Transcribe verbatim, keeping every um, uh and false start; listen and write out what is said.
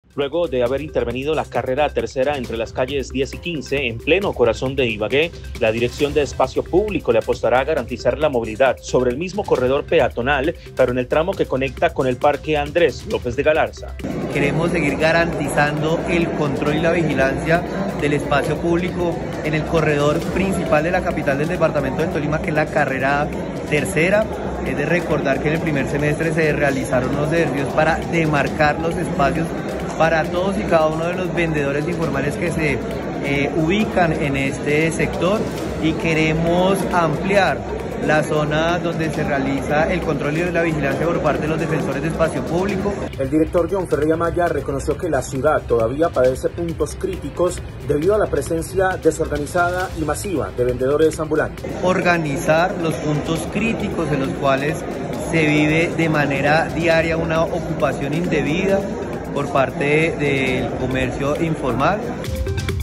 Luego de haber intervenido la carrera tercera entre las calles diez y quince, en pleno corazón de Ibagué, la Dirección de Espacio Público le apostará a garantizar la movilidad sobre el mismo corredor peatonal, pero en el tramo que conecta con el Parque Andrés López de Galarza. Queremos seguir garantizando el control y la vigilancia del espacio público en el corredor principal de la capital del departamento del Tolima, que es la carrera tercera. Es de recordar que en el primer semestre se realizaron unos ejercicios para demarcar los espacios para todos y cada uno de los vendedores informales que se eh, ubican en este sector, y queremos ampliar la zona donde se realiza el control y la vigilancia por parte de los defensores de espacio público. El director John Ferreira Maya reconoció que la ciudad todavía padece puntos críticos debido a la presencia desorganizada y masiva de vendedores ambulantes. Organizar los puntos críticos en los cuales se vive de manera diaria una ocupación indebida por parte del comercio informal.